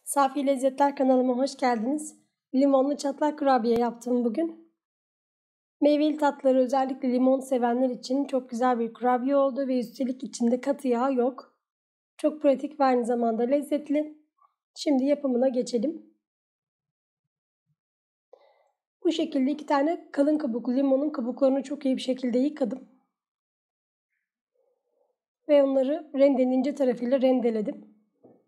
Safi Lezzetler kanalıma hoş geldiniz. Limonlu çatlak kurabiye yaptım bugün. Meyveli tatları özellikle limon sevenler için çok güzel bir kurabiye oldu ve üstelik içinde katı yağ yok. Çok pratik ve aynı zamanda lezzetli. Şimdi yapımına geçelim. Bu şekilde 2 tane kalın kabuklu limonun kabuklarını çok iyi bir şekilde yıkadım. Ve onları rendenin ince tarafıyla rendeledim.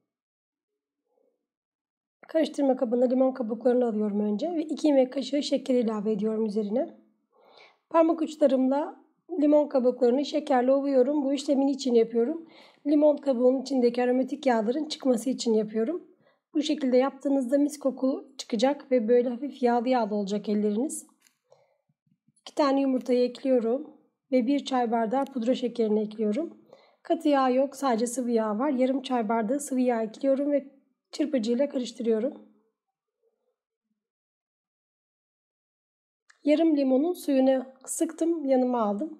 Karıştırma kabına limon kabuklarını alıyorum önce ve 2 yemek kaşığı şeker ilave ediyorum üzerine. Parmak uçlarımla limon kabuklarını şekerle ovuyorum. Bu işlemin için yapıyorum. Limon kabuğunun içindeki aromatik yağların çıkması için yapıyorum. Bu şekilde yaptığınızda mis koku çıkacak ve böyle hafif yağlı yağlı olacak elleriniz. 2 tane yumurtayı ekliyorum ve 1 çay bardağı pudra şekerini ekliyorum. Katı yağ yok, sadece sıvı yağ var. Yarım çay bardağı sıvı yağ ekliyorum ve çırpıcıyla karıştırıyorum. Yarım limonun suyunu sıktım, yanıma aldım.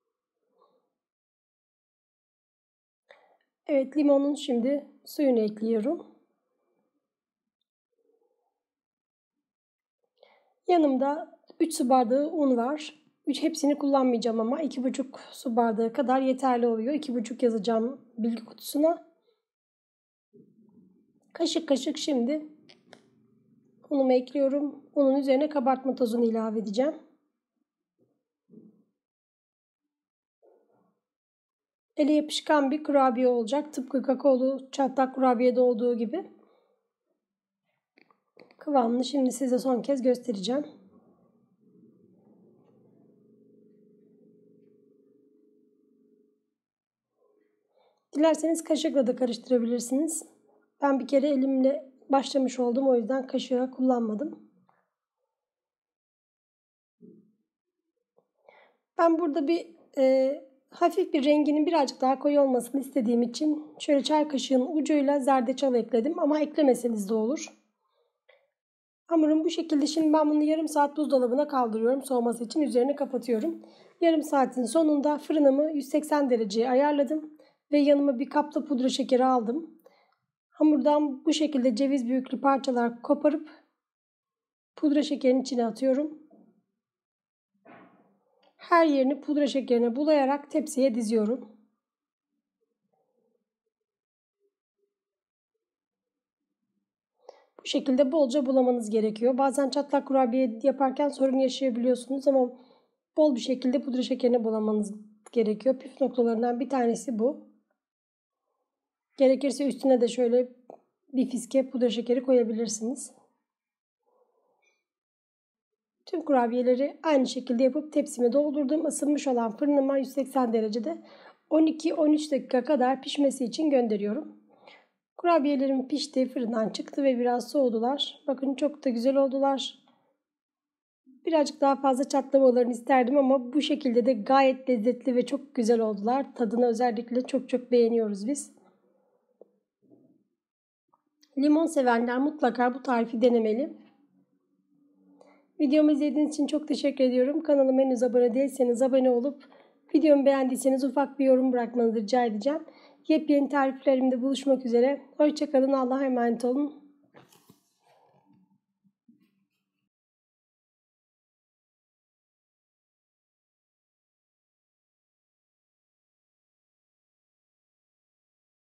Evet, limonun şimdi suyunu ekliyorum. Yanımda 3 su bardağı un var. Hepsini kullanmayacağım ama 2,5 su bardağı kadar yeterli oluyor. 2,5 yazacağım bilgi kutusuna. Kaşık kaşık şimdi unumu ekliyorum. Unun üzerine kabartma tozunu ilave edeceğim. Ele yapışkan bir kurabiye olacak. Tıpkı kakaolu çatlak kurabiyede olduğu gibi. Kıvamını şimdi size son kez göstereceğim. Dilerseniz kaşıkla da karıştırabilirsiniz. Ben bir kere elimle başlamış oldum. O yüzden kaşığı kullanmadım. Ben burada hafif bir renginin birazcık daha koyu olmasını istediğim için şöyle çay kaşığının ucuyla zerdeçal ekledim. Ama eklemeseniz de olur. Hamurum bu şekilde. Şimdi ben bunu yarım saat buzdolabına kaldırıyorum. Soğuması için üzerine kapatıyorum. Yarım saatin sonunda fırınımı 180 dereceye ayarladım. Ve yanıma bir kapta pudra şekeri aldım. Hamurdan bu şekilde ceviz büyüklüğü parçalar koparıp pudra şekerinin içine atıyorum. Her yerini pudra şekerine bulayarak tepsiye diziyorum. Bu şekilde bolca bulamanız gerekiyor. Bazen çatlak kurabiye yaparken sorun yaşayabiliyorsunuz ama bol bir şekilde pudra şekerini bulamanız gerekiyor. Püf noktalarından bir tanesi bu. Gerekirse üstüne de şöyle bir fiske pudra şekeri koyabilirsiniz. Tüm kurabiyeleri aynı şekilde yapıp tepsime doldurdum. Isınmış olan fırınıma 180 derecede 12-13 dakika kadar pişmesi için gönderiyorum. Kurabiyelerim pişti, fırından çıktı ve biraz soğudular. Bakın çok da güzel oldular. Birazcık daha fazla çatlamalarını isterdim ama bu şekilde de gayet lezzetli ve çok güzel oldular. Tadını özellikle çok beğeniyoruz biz. Limon sevenler mutlaka bu tarifi denemeli. Videomu izlediğiniz için çok teşekkür ediyorum. Kanalıma henüz abone değilseniz abone olup videomu beğendiyseniz ufak bir yorum bırakmanızı rica edeceğim. Yepyeni tariflerimde buluşmak üzere. Hoşça kalın. Allah'a emanet olun.